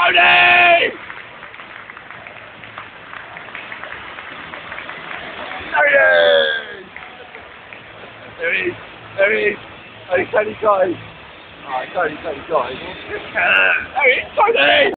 Cottee! There he is! There he is. There he is. Oh, Cottee got him. Oh, Cottee got him. There he is, Cottee!